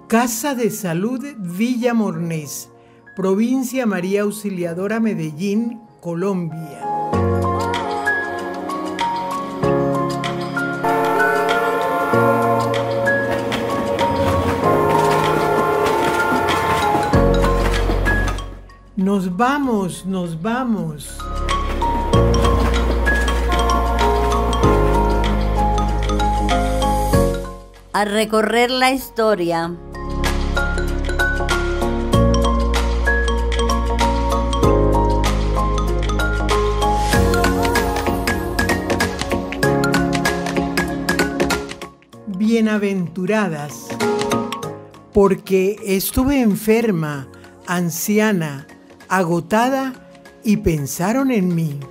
Casa de Salud Villa Mornés, Provincia María Auxiliadora, Medellín, Colombia. Nos vamos, nos vamos. A recorrer la historia. Bienaventuradas, porque estuve enferma, anciana, agotada, y pensaron en mí.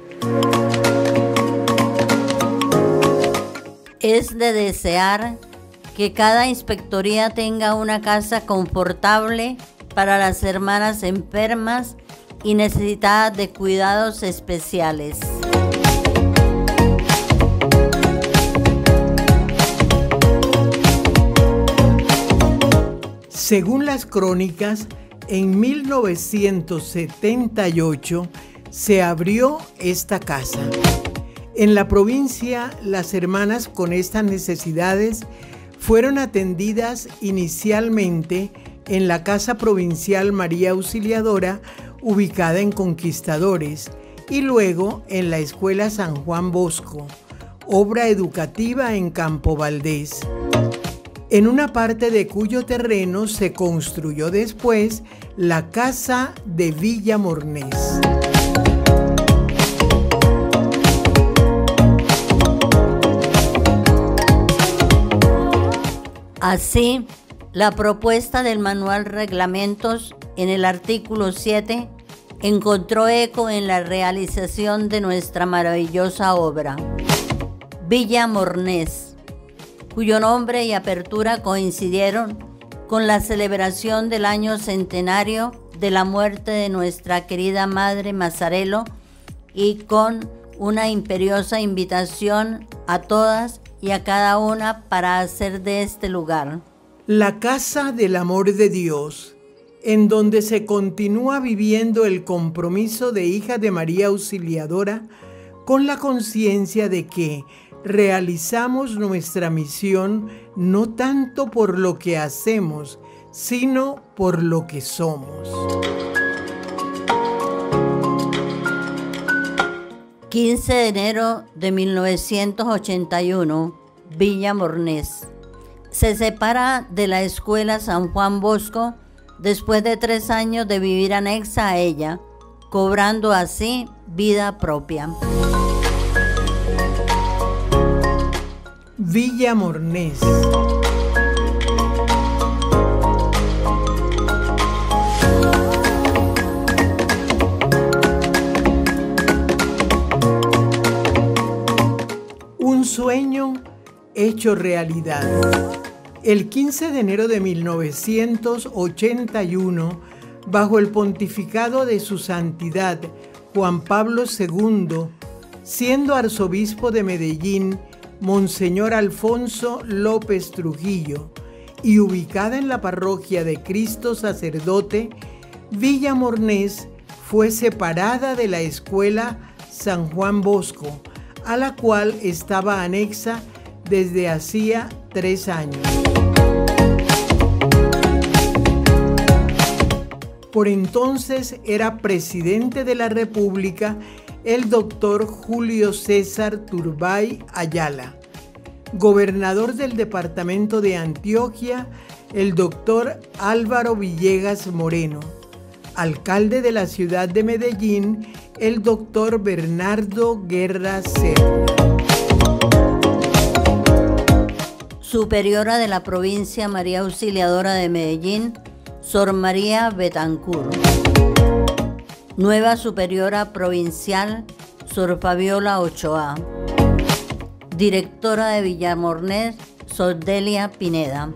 Es de desear que cada inspectoría tenga una casa confortable para las hermanas enfermas y necesitadas de cuidados especiales. Según las crónicas, en 1978 se abrió esta casa. En la provincia, las hermanas con estas necesidades fueron atendidas inicialmente en la Casa Provincial María Auxiliadora, ubicada en Conquistadores, y luego en la Escuela San Juan Bosco, obra educativa en Campo Valdés, en una parte de cuyo terreno se construyó después la Casa de Villa Mornés. Así, la propuesta del Manual Reglamentos en el artículo 7 encontró eco en la realización de nuestra maravillosa obra, Villa Mornés, cuyo nombre y apertura coincidieron con la celebración del año centenario de la muerte de nuestra querida Madre Mazzarello y con una imperiosa invitación a todas y a cada una para hacer de este lugar la casa del amor de Dios, en donde se continúa viviendo el compromiso de hija de María Auxiliadora con la conciencia de que realizamos nuestra misión no tanto por lo que hacemos, sino por lo que somos. 15 de enero de 1981, Villa Mornés. Se separa de la Escuela San Juan Bosco después de 3 años de vivir anexa a ella, cobrando así vida propia. Villa Mornés. Un sueño hecho realidad. El 15 de enero de 1981, bajo el pontificado de su santidad Juan Pablo II, siendo arzobispo de Medellín, Monseñor Alfonso López Trujillo, y ubicada en la parroquia de Cristo Sacerdote, Villa Mornés fue separada de la Escuela San Juan Bosco, a la cual estaba anexa desde hacía 3 años. Por entonces era presidente de la República el doctor Julio César Turbay Ayala, gobernador del departamento de Antioquia, el doctor Álvaro Villegas Moreno, alcalde de la ciudad de Medellín, el doctor Bernardo Guerra Serna. Superiora de la provincia María Auxiliadora de Medellín, Sor María Betancourt. Nueva Superiora Provincial, Sor Fabiola Ochoa. Directora de Villa Mornés, Sor Delia Pineda.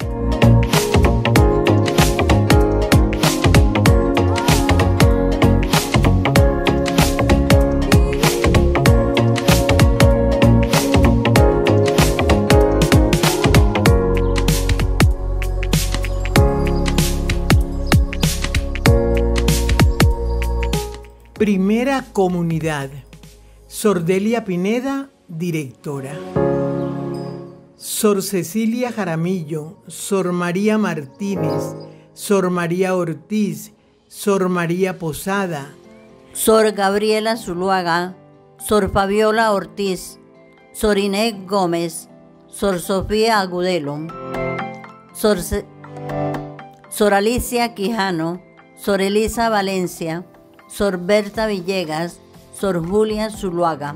Primera comunidad. Sor Delia Pineda, directora. Sor Cecilia Jaramillo, Sor María Martínez, Sor María Ortiz, Sor María Posada, Sor Gabriela Zuluaga, Sor Fabiola Ortiz, Sor Inés Gómez, Sor Sofía Agudelo, Sor Alicia Quijano, Sor Elisa Valencia, Sor Berta Villegas, Sor Julia Zuluaga.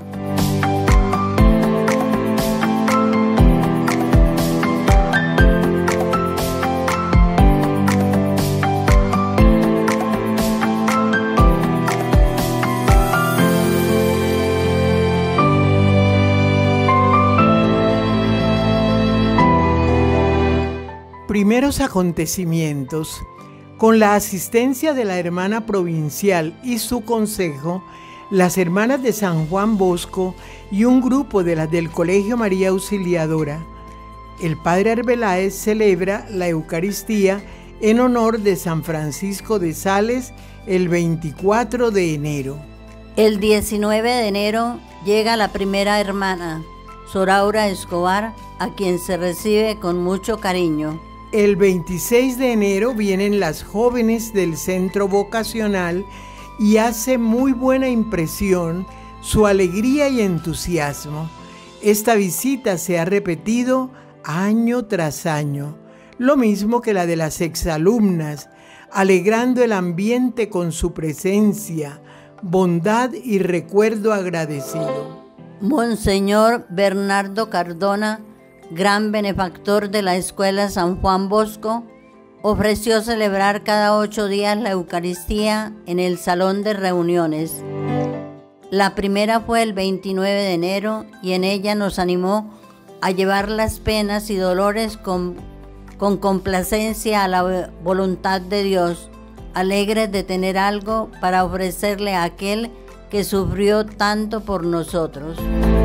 Primeros acontecimientos. Con la asistencia de la hermana provincial y su consejo, las hermanas de San Juan Bosco y un grupo de las del Colegio María Auxiliadora, el padre Arbeláez celebra la Eucaristía en honor de San Francisco de Sales el 24 de enero. El 19 de enero llega la primera hermana, Sor Aura Escobar, a quien se recibe con mucho cariño. El 26 de enero vienen las jóvenes del centro vocacional y hace muy buena impresión su alegría y entusiasmo. Esta visita se ha repetido año tras año, lo mismo que la de las exalumnas, alegrando el ambiente con su presencia, bondad y recuerdo agradecido. Monseñor Bernardo Cardona, gran benefactor de la Escuela San Juan Bosco, ofreció celebrar cada 8 días la Eucaristía en el salón de reuniones. La primera fue el 29 de enero y en ella nos animó a llevar las penas y dolores con complacencia a la voluntad de Dios, alegres de tener algo para ofrecerle a aquel que sufrió tanto por nosotros.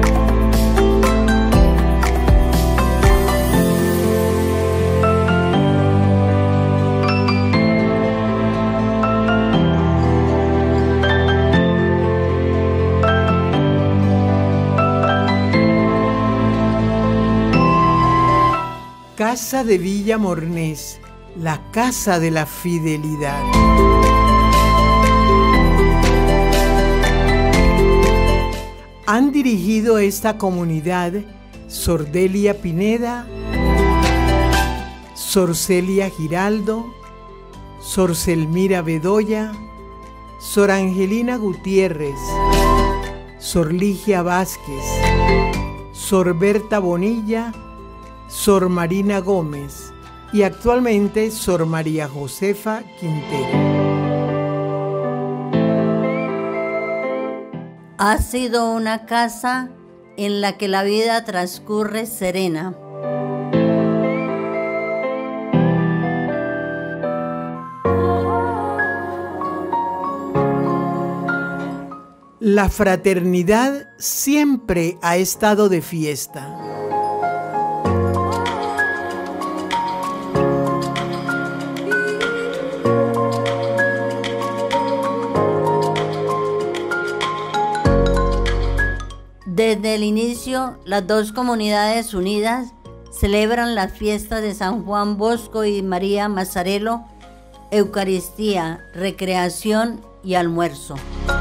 Casa de Villa Mornés, la casa de la fidelidad. Han dirigido esta comunidad Sor Delia Pineda, Sor Celia Giraldo, Sor Selmira Bedoya, Sor Angelina Gutiérrez, Sor Ligia Vázquez, Sor Berta Bonilla, Sor Marina Gómez y actualmente Sor María Josefa Quintero. Ha sido una casa en la que la vida transcurre serena. La fraternidad siempre ha estado de fiesta. Desde el inicio, las dos comunidades unidas celebran las fiestas de San Juan Bosco y María Mazzarello, Eucaristía, recreación y almuerzo.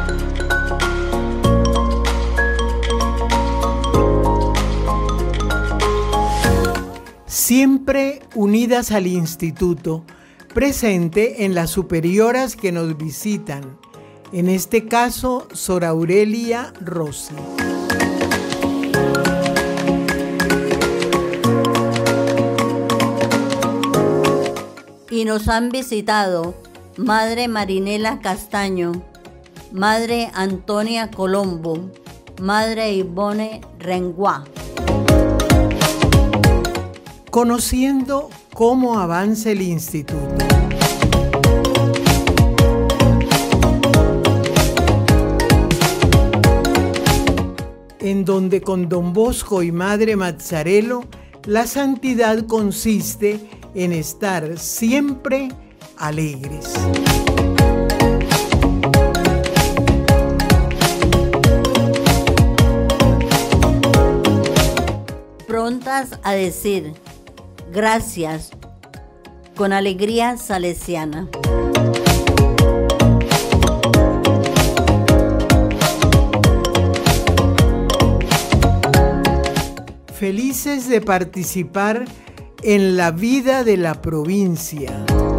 Siempre unidas al instituto, presente en las superioras que nos visitan, en este caso Sor Aurelia Rossi. Y nos han visitado Madre Marinela Castaño, Madre Antonia Colombo, Madre Ivone Renguá. Conociendo cómo avanza el instituto. En donde con Don Bosco y Madre Mazzarello, la santidad consiste en estar siempre alegres. a decir gracias con alegría salesiana. Felices de participar en la vida de la provincia.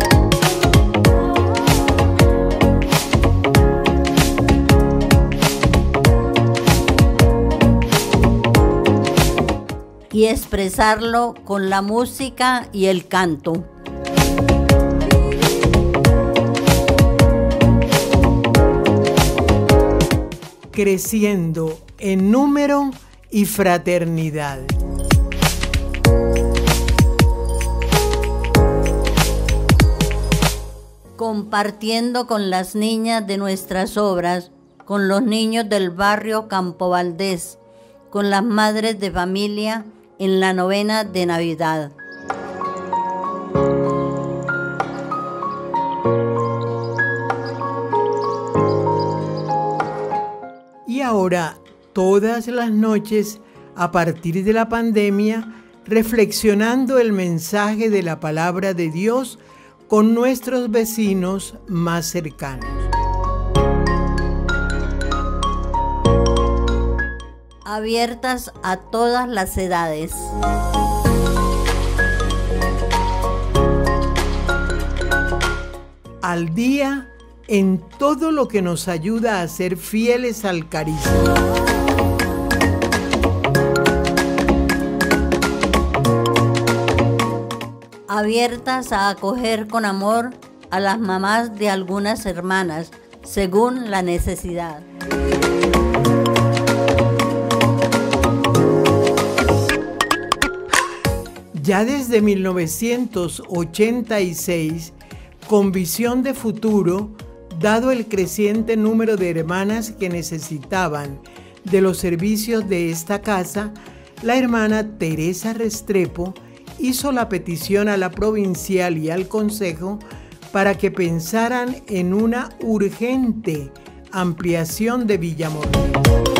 Y expresarlo con la música y el canto. Creciendo en número y fraternidad. Compartiendo con las niñas de nuestras obras, con los niños del barrio Campo Valdés, con las madres de familia en la novena de Navidad. Y ahora, todas las noches, a partir de la pandemia, reflexionando el mensaje de la palabra de Dios con nuestros vecinos más cercanos. Abiertas a todas las edades. Al día en todo lo que nos ayuda a ser fieles al carisma. Abiertas a acoger con amor a las mamás de algunas hermanas, según la necesidad. Ya desde 1986, con visión de futuro, dado el creciente número de hermanas que necesitaban de los servicios de esta casa, la hermana Teresa Restrepo hizo la petición a la provincial y al consejo para que pensaran en una urgente ampliación de Villamornés.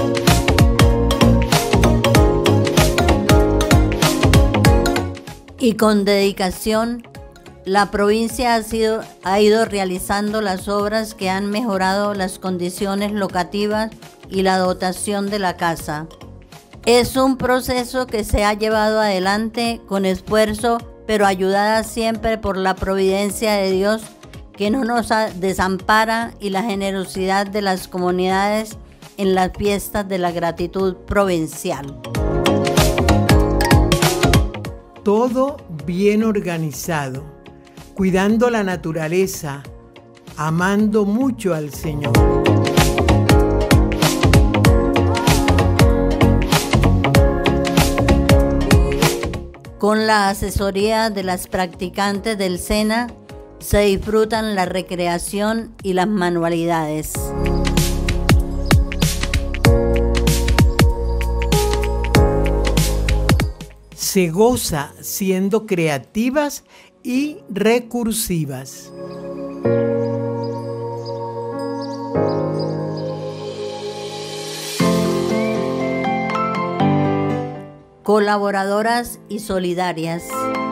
Y con dedicación, la provincia ha ido realizando las obras que han mejorado las condiciones locativas y la dotación de la casa. Es un proceso que se ha llevado adelante con esfuerzo, pero ayudada siempre por la providencia de Dios, que no nos desampara, y la generosidad de las comunidades en las fiestas de la gratitud provincial. Todo bien organizado, cuidando la naturaleza, amando mucho al Señor. Con la asesoría de las practicantes del SENA, se disfrutan la recreación y las manualidades. Se goza siendo creativas y recursivas. Colaboradoras y solidarias.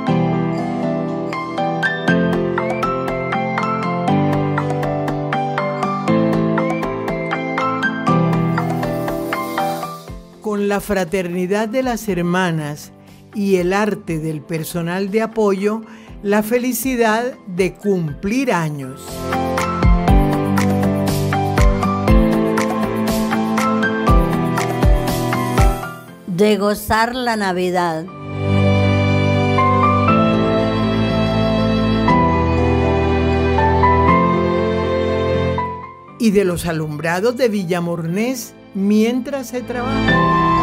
Con la fraternidad de las hermanas y el arte del personal de apoyo, la felicidad de cumplir años. De gozar la Navidad. Y de los alumbrados de Villamornés mientras se trabaja.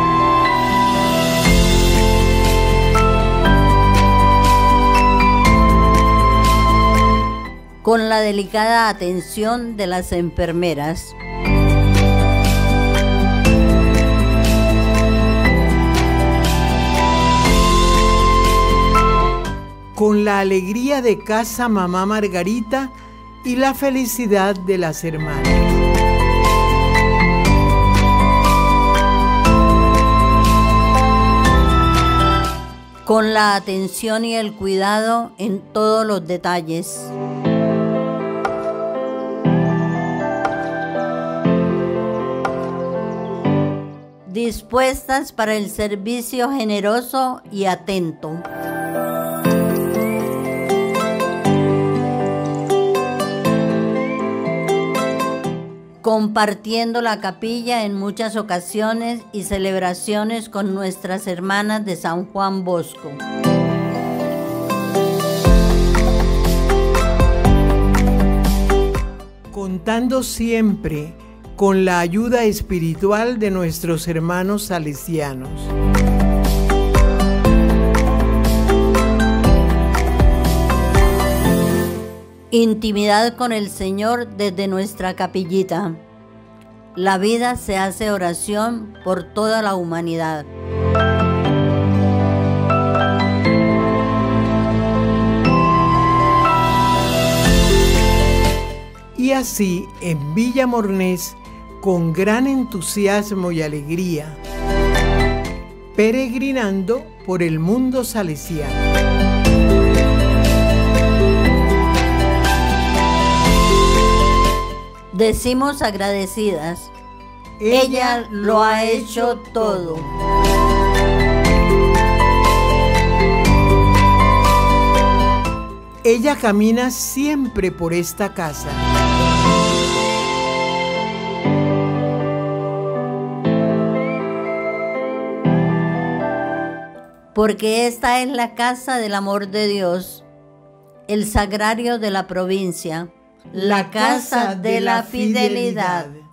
Con la delicada atención de las enfermeras. Con la alegría de casa Mamá Margarita y la felicidad de las hermanas. con la atención y el cuidado en todos los detalles. Dispuestas para el servicio generoso y atento. Compartiendo la capilla en muchas ocasiones y celebraciones con nuestras hermanas de San Juan Bosco. Contando siempre con la ayuda espiritual de nuestros hermanos salesianos. Intimidad con el Señor desde nuestra capillita. La vida se hace oración por toda la humanidad. Y así, en Villa Mornés, con gran entusiasmo y alegría, peregrinando por el mundo salesiano. Decimos agradecidas, ella lo ha hecho todo. Ella camina siempre por esta casa. Porque esta es la casa del amor de Dios, el sagrario de la provincia, la casa de la fidelidad.